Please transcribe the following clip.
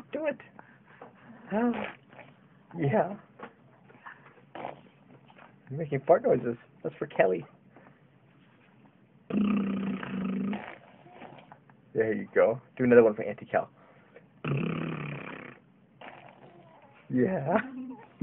Do it. Oh. Yeah. You're making fart noises. That's for Kelly. There you go. Do another one for Auntie Cal. Yeah.